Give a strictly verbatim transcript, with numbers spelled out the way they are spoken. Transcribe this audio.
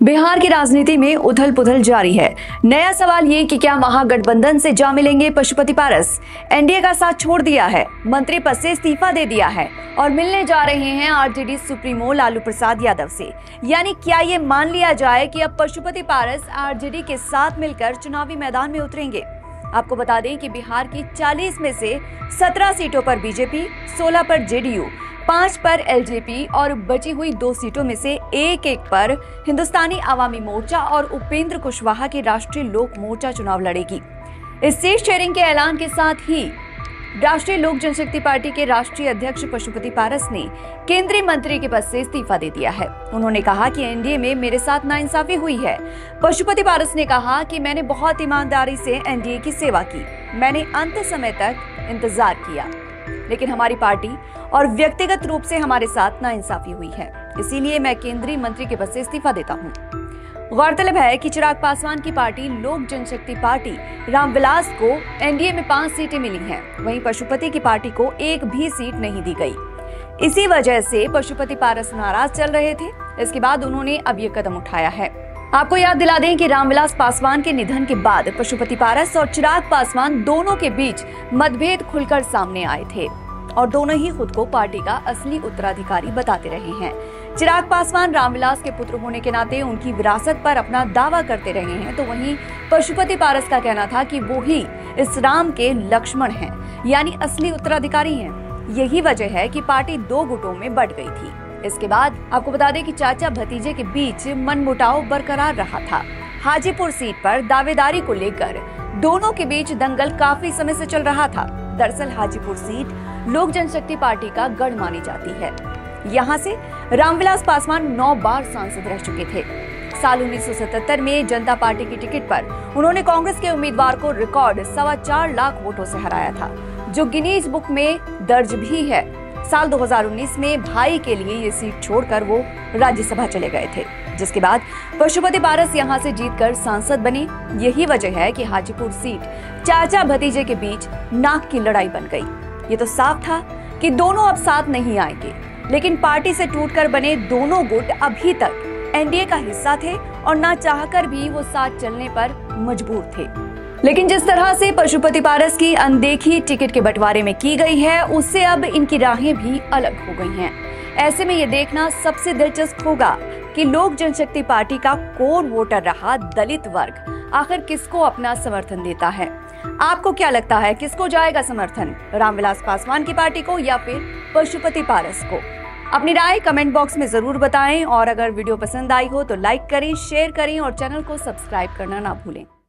बिहार की राजनीति में उथल पुथल जारी है। नया सवाल ये कि क्या महागठबंधन से जा मिलेंगे पशुपति पारस। एनडीए का साथ छोड़ दिया है, मंत्री पद से इस्तीफा दे दिया है और मिलने जा रहे हैं आरजेडी सुप्रीमो लालू प्रसाद यादव से। यानी क्या ये मान लिया जाए कि अब पशुपति पारस आरजेडी के साथ मिलकर चुनावी मैदान में उतरेंगे। आपको बता दें कि बिहार की चालीस में से सत्रह सीटों पर बीजेपी, सोलह पर जेडीयू, पांच पर एलजेपी और बची हुई दो सीटों में से एक एक पर हिंदुस्तानी आवामी मोर्चा और उपेंद्र कुशवाहा की राष्ट्रीय लोक मोर्चा चुनाव लड़ेगी। इस सीट शेयरिंग के ऐलान के साथ ही राष्ट्रीय लोक जनशक्ति पार्टी के राष्ट्रीय अध्यक्ष पशुपति पारस ने केंद्रीय मंत्री के पद से इस्तीफा दे दिया है। उन्होंने कहा कि एनडीए में मेरे साथ नाइंसाफी हुई है। पशुपति पारस ने कहा कि मैंने बहुत ईमानदारी से एनडीए की सेवा की, मैंने अंत समय तक इंतजार किया, लेकिन हमारी पार्टी और व्यक्तिगत रूप से हमारे साथ नाइंसाफी हुई है, इसीलिए मैं केंद्रीय मंत्री के पद से इस्तीफा देता हूं। गौरतलब है कि चिराग पासवान की पार्टी लोक जनशक्ति पार्टी रामविलास को एनडीए में पांच सीटें मिली हैं, वहीं पशुपति की पार्टी को एक भी सीट नहीं दी गई। इसी वजह से पशुपति पारस नाराज चल रहे थे। इसके बाद उन्होंने अब ये कदम उठाया है। आपको याद दिला दें कि रामविलास पासवान के निधन के बाद पशुपति पारस और चिराग पासवान दोनों के बीच मतभेद खुलकर सामने आए थे और दोनों ही खुद को पार्टी का असली उत्तराधिकारी बताते रहे हैं। चिराग पासवान रामविलास के पुत्र होने के नाते उनकी विरासत पर अपना दावा करते रहे हैं, तो वहीं पशुपति पारस का कहना था कि वो ही इस राम के लक्ष्मण हैं, यानी असली उत्तराधिकारी हैं। यही वजह है कि पार्टी दो गुटों में बंट गई थी। इसके बाद आपको बता दें कि चाचा भतीजे के बीच मनमुटाव बरकरार रहा था। हाजीपुर सीट पर दावेदारी को लेकर दोनों के बीच दंगल काफी समय से चल रहा था। दरअसल हाजीपुर सीट लोक जनशक्ति पार्टी का गढ़ मानी जाती है। यहाँ से रामविलास पासवान नौ बार सांसद रह चुके थे। साल उन्नीस सौ सतहत्तर में जनता पार्टी की टिकट पर उन्होंने कांग्रेस के उम्मीदवार को रिकॉर्ड सवा चार लाख वोटों से हराया था, जो गिनीज बुक में दर्ज भी है। साल दो हज़ार उन्नीस में भाई के लिए ये सीट छोड़कर वो राज्यसभा चले गए थे, जिसके बाद पशुपति पारस यहां से जीतकर सांसद बने। यही वजह है कि हाजीपुर सीट चाचा भतीजे के बीच नाक की लड़ाई बन गई। ये तो साफ था कि दोनों अब साथ नहीं आएंगे, लेकिन पार्टी से टूटकर बने दोनों गुट अभी तक एनडीए का हिस्सा थे और ना चाहकर भी वो साथ चलने पर मजबूर थे। लेकिन जिस तरह से पशुपति पारस की अनदेखी टिकट के बंटवारे में की गई है, उससे अब इनकी राहें भी अलग हो गई हैं। ऐसे में ये देखना सबसे दिलचस्प होगा कि लोक जनशक्ति पार्टी का कोर वोटर रहा दलित वर्ग आखिर किसको अपना समर्थन देता है। आपको क्या लगता है, किसको जाएगा समर्थन, रामविलास पासवान की पार्टी को या फिर पशुपति पारस को? अपनी राय कमेंट बॉक्स में जरूर बताएं और अगर वीडियो पसंद आई हो तो लाइक करें, शेयर करें और चैनल को सब्सक्राइब करना ना भूलें।